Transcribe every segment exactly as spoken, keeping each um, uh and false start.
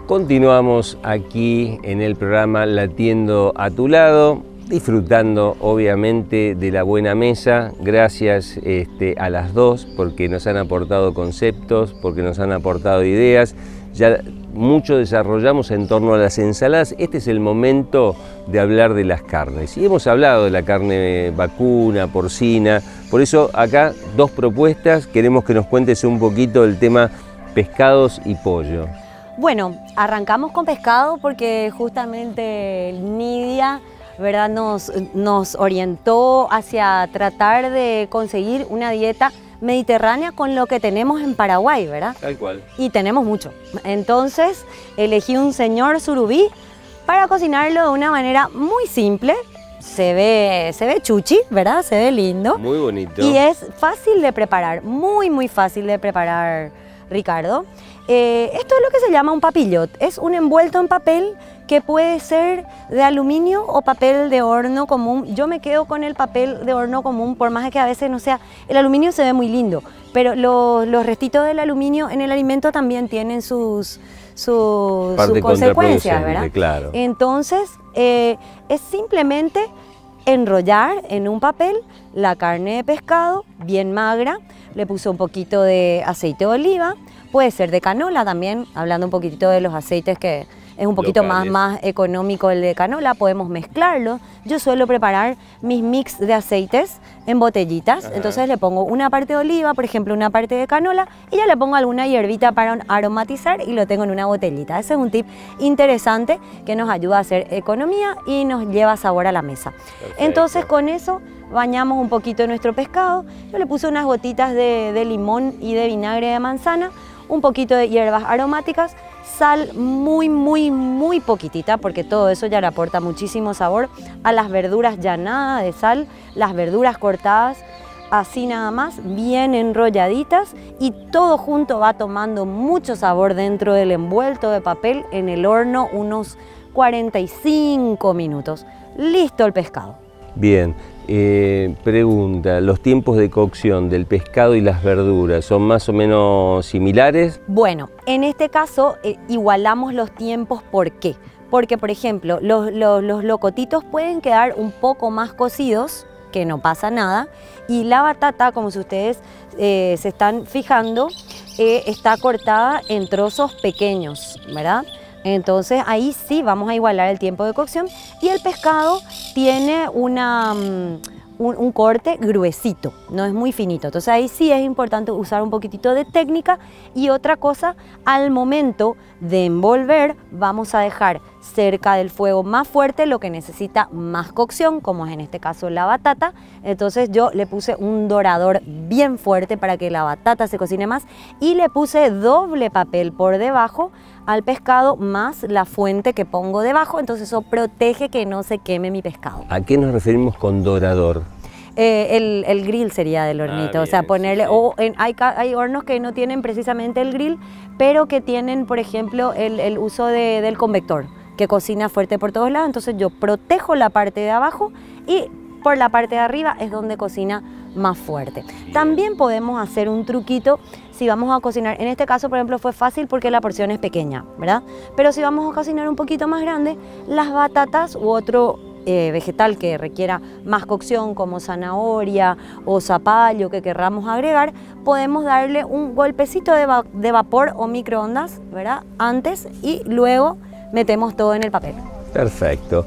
Continuamos aquí en el programa Latiendo a tu lado, disfrutando obviamente de la buena mesa. Gracias este, a las dos porque nos han aportado conceptos, porque nos han aportado ideas. Ya mucho desarrollamos en torno a las ensaladas. Este es el momento de hablar de las carnes. Y hemos hablado de la carne vacuna, porcina. Por eso acá dos propuestas. Queremos que nos cuentes un poquito el tema pescados y pollo. Bueno, arrancamos con pescado porque justamente Nidia, ¿verdad?, nos, nos orientó hacia tratar de conseguir una dieta mediterránea con lo que tenemos en Paraguay, ¿verdad? Tal cual. Y tenemos mucho. Entonces elegí un señor surubí para cocinarlo de una manera muy simple. Se ve, se ve chuchi, ¿verdad? Se ve lindo. Muy bonito. Y es fácil de preparar, muy, muy fácil de preparar, Ricardo. Eh, esto es lo que se llama un papillot. Es un envuelto en papel que puede ser de aluminio o papel de horno común. Yo me quedo con el papel de horno común, por más que a veces no sea. El aluminio se ve muy lindo, pero los, los restitos del aluminio en el alimento también tienen sus, sus, sus consecuencias, ¿verdad? Claro. Entonces, eh, es simplemente enrollar en un papel la carne de pescado, bien magra. Le puse un poquito de aceite de oliva, puede ser de canola también, hablando un poquitito de los aceites que es un poquito más, más económico el de canola, podemos mezclarlo. Yo suelo preparar mis mix de aceites en botellitas. Ajá. Entonces le pongo una parte de oliva, por ejemplo, una parte de canola, y ya le pongo alguna hierbita para aromatizar y lo tengo en una botellita. Ese es un tip interesante que nos ayuda a hacer economía y nos lleva sabor a la mesa. Perfecto. Entonces con eso bañamos un poquito nuestro pescado. Yo le puse unas gotitas de, de limón y de vinagre de manzana, un poquito de hierbas aromáticas, sal muy, muy, muy poquitita, porque todo eso ya le aporta muchísimo sabor. A las verduras ya nada de sal, las verduras cortadas, así nada más, bien enrolladitas, y todo junto va tomando mucho sabor dentro del envuelto de papel en el horno unos cuarenta y cinco minutos. Listo el pescado. Bien. Eh, pregunta, ¿los tiempos de cocción del pescado y las verduras son más o menos similares? Bueno, en este caso eh, igualamos los tiempos. ¿Por qué? Porque, por ejemplo, los, los, los locotitos pueden quedar un poco más cocidos, que no pasa nada, y la batata, como si ustedes eh, se están fijando, eh, está cortada en trozos pequeños, ¿verdad? Entonces ahí sí vamos a igualar el tiempo de cocción, y el pescado tiene una, um, un, un corte gruesito, no es muy finito. Entonces ahí sí es importante usar un poquitito de técnica. Y otra cosa, al momento de envolver vamos a dejar cerca del fuego más fuerte lo que necesita más cocción, como es en este caso la batata. Entonces yo le puse un dorador bien fuerte para que la batata se cocine más, y le puse doble papel por debajo al pescado más la fuente que pongo debajo. Entonces eso protege que no se queme mi pescado. ¿A qué nos referimos con dorador? Eh, el, el grill sería del hornito, ah, bien, o sea, ponerle, sí, sí. O en, hay, hay hornos que no tienen precisamente el grill, pero que tienen, por ejemplo, el, el uso de, del convector, que cocina fuerte por todos lados. Entonces yo protejo la parte de abajo y por la parte de arriba es donde cocina más fuerte. También podemos hacer un truquito si vamos a cocinar. En este caso, por ejemplo, fue fácil porque la porción es pequeña, ¿verdad? Pero si vamos a cocinar un poquito más grande, las batatas u otro eh, vegetal que requiera más cocción, como zanahoria o zapallo que querramos agregar, podemos darle un golpecito de, va de vapor o microondas, ¿verdad?, antes, y luego metemos todo en el papel. Perfecto.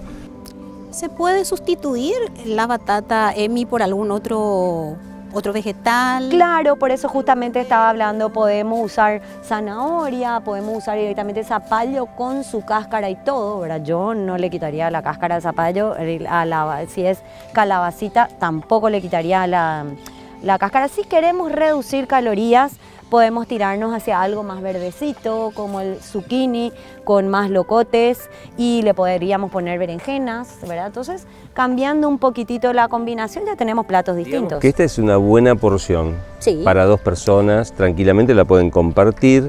¿Se puede sustituir la batata Emi por algún otro, otro vegetal? Claro, por eso justamente estaba hablando, podemos usar zanahoria, podemos usar directamente zapallo con su cáscara y todo, ¿verdad? Yo no le quitaría la cáscara de zapallo, a la, si es calabacita tampoco le quitaría la, la cáscara. Si queremos reducir calorías, podemos tirarnos hacia algo más verdecito, como el zucchini, con más locotes, y le podríamos poner berenjenas, ¿verdad? Entonces, cambiando un poquitito la combinación, ya tenemos platos distintos. Que esta es una buena porción, sí, para dos personas, tranquilamente la pueden compartir,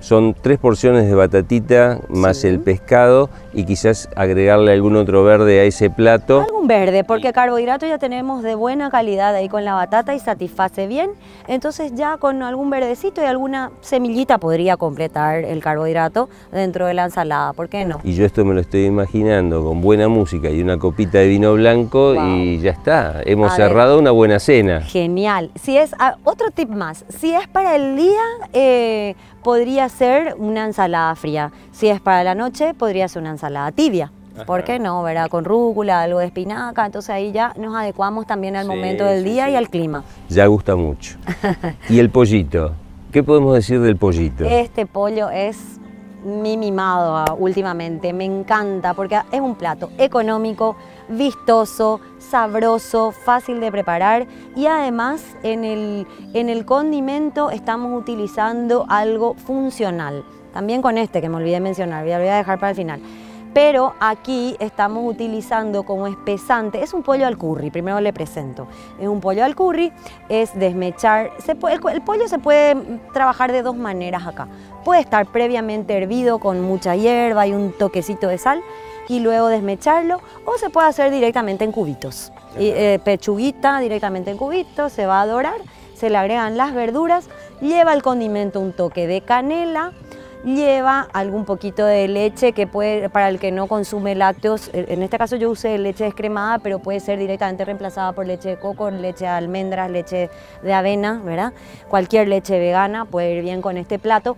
Son tres porciones de batatita más Sí. el pescado y quizás agregarle algún otro verde a ese plato. Algún verde, porque carbohidratos ya tenemos de buena calidad ahí con la batata y satisface bien. Entonces ya con algún verdecito y alguna semillita podría completar el carbohidrato dentro de la ensalada, ¿por qué no? Y yo esto me lo estoy imaginando con buena música y una copita de vino blanco Wow. y ya está. Hemos A ver. cerrado una buena cena. Genial. Si es, ah, otro tip más, si es para el día, eh, podría ser una ensalada fría. Si es para la noche, podría ser una ensalada tibia. Ajá. ¿Por qué no? ¿Verdad? Con rúcula, algo de espinaca, entonces ahí ya nos adecuamos también al Sí, momento del sí, día sí. y al clima. Ya gusta mucho. ¿Y el pollito? ¿Qué podemos decir del pollito? Este pollo es mi mimado ah, últimamente, me encanta porque es un plato económico, vistoso, sabroso, fácil de preparar y además en el, en el condimento estamos utilizando algo funcional. También con este que me olvidé mencionar, ya lo voy a dejar para el final. Pero aquí estamos utilizando como espesante, es un pollo al curry, primero le presento. Es un pollo al curry, es desmechar, se puede, el, el pollo se puede trabajar de dos maneras acá. Puede estar previamente hervido con mucha hierba y un toquecito de sal y luego desmecharlo, o se puede hacer directamente en cubitos. Y, eh, pechuguita directamente en cubitos, se va a dorar, se le agregan las verduras, lleva el condimento un toque de canela, lleva algún poquito de leche que puede, para el que no consume lácteos, en este caso yo usé leche descremada, pero puede ser directamente reemplazada por leche de coco, leche de almendras, leche de avena, ¿verdad? Cualquier leche vegana puede ir bien con este plato.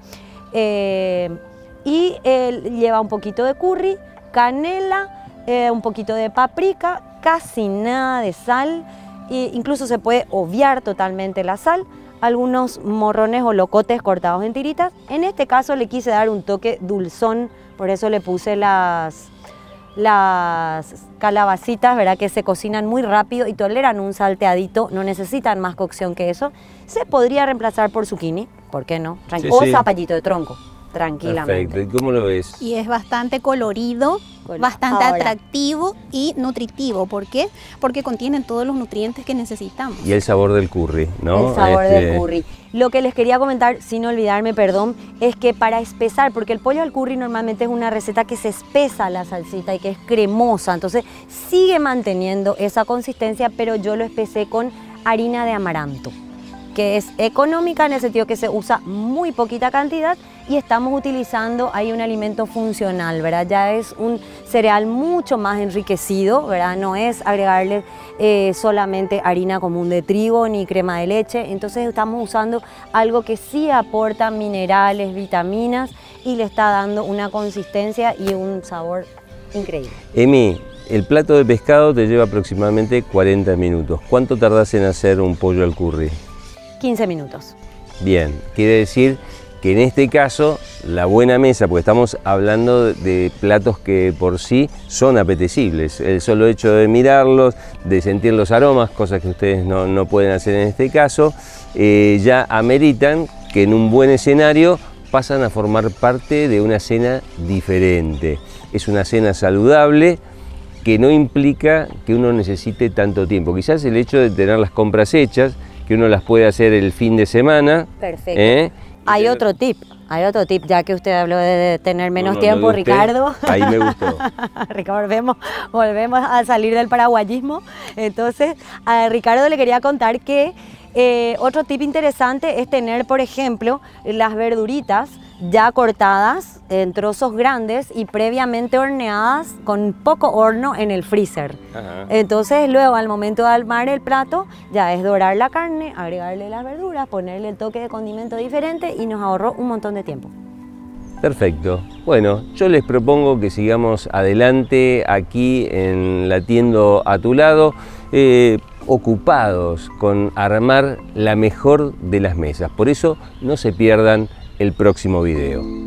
Eh, y eh, lleva un poquito de curry, canela, eh, un poquito de paprika, casi nada de sal, e incluso se puede obviar totalmente la sal, algunos morrones o locotes cortados en tiritas. En este caso le quise dar un toque dulzón, por eso le puse las, las calabacitas, ¿verdad? Que se cocinan muy rápido y toleran un salteadito, no necesitan más cocción que eso. Se podría reemplazar por zucchini, ¿por qué no? Tranqui- Sí, o sí. zapallito de tronco, tranquilamente. Perfecto. ¿Y cómo lo ves? Y es bastante colorido, Col- bastante Ahora. atractivo y nutritivo. ¿Por qué? Porque contienen todos los nutrientes que necesitamos. Y el sabor del curry, ¿no? El sabor Este, del curry. Lo que les quería comentar, sin olvidarme, perdón, es que para espesar, porque el pollo al curry normalmente es una receta que se espesa la salsita y que es cremosa, entonces sigue manteniendo esa consistencia, pero yo lo espesé con harina de amaranto, que es económica en el sentido que se usa muy poquita cantidad y estamos utilizando ahí un alimento funcional, ¿verdad? Ya es un cereal mucho más enriquecido, ¿verdad? No es agregarle eh, solamente harina común de trigo ni crema de leche, entonces estamos usando algo que sí aporta minerales, vitaminas y le está dando una consistencia y un sabor increíble. Emi, el plato de pescado te lleva aproximadamente cuarenta minutos. ¿Cuánto tardás en hacer un pollo al curry? quince minutos. Bien, quiere decir que en este caso la buena mesa, porque estamos hablando de platos que por sí son apetecibles, el solo hecho de mirarlos, de sentir los aromas, cosas que ustedes no, no pueden hacer en este caso, eh, ya ameritan que en un buen escenario pasan a formar parte de una cena diferente. Es una cena saludable que no implica que uno necesite tanto tiempo. Quizás el hecho de tener las compras hechas, que uno las puede hacer el fin de semana. Perfecto. ¿eh? Hay otro tip, hay otro tip, ya que usted habló de tener menos No, no, tiempo, lo de usted, Ricardo. ahí me gustó. Ricardo, volvemos, volvemos a salir del paraguayismo. Entonces, a Ricardo le quería contar que eh, otro tip interesante es tener, por ejemplo, las verduritas ya cortadas en trozos grandes y previamente horneadas con poco horno en el freezer. Ajá. Entonces luego al momento de armar el plato ya es dorar la carne, agregarle las verduras, ponerle el toque de condimento diferente y nos ahorró un montón de tiempo. Perfecto. Bueno, yo les propongo que sigamos adelante aquí en Latiendo a tu lado, eh, ocupados con armar la mejor de las mesas. Por eso no se pierdan el próximo video.